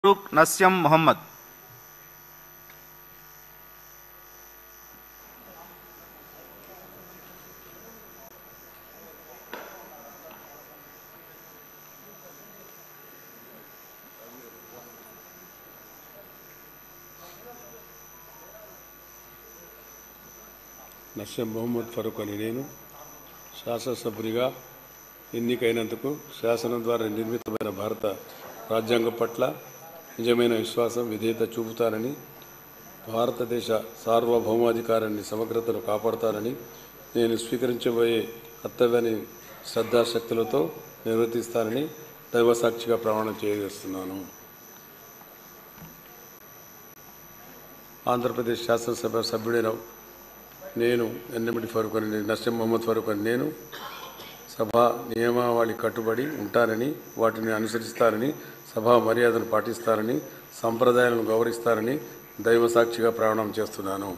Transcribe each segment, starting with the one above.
फारूक नस्यम मोहम्मद। నస్యం మొహమ్మద్ ఫరూక్ అని నేను శాసనసభ్యునిగా ఎన్నికైనందుకు శాసనం ద్వారా నిర్మితమైన భారత రాజ్యాంగం పట్ల నిజమైన విశ్వాసం విధేయత చూపుతానని, భారతదేశ సార్వభౌమాధికారాన్ని సమగ్రతను కాపాడుతానని, నేను స్వీకరించబోయే కర్తవ్యాన్ని శ్రద్ధాశక్తులతో నిర్వర్తిస్తానని దైవసాక్షిగా ప్రమాణం చేస్తున్నాను. ఆంధ్రప్రదేశ్ శాసనసభ సభ్యుడైన నేను నస్యం మొహమ్మద్ ఫరూక్ అని నేను సభా నియమావళి కట్టుబడి ఉంటానని, వాటిని అనుసరిస్తానని, సభా మర్యాదను పాటిస్తానని, సంప్రదాయాలను గౌరవిస్తానని దైవసాక్షిగా ప్రమాణం చేస్తున్నాను.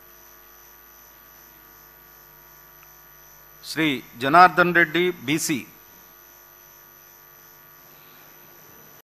श्री जनार्दन रेड्डी बीसी।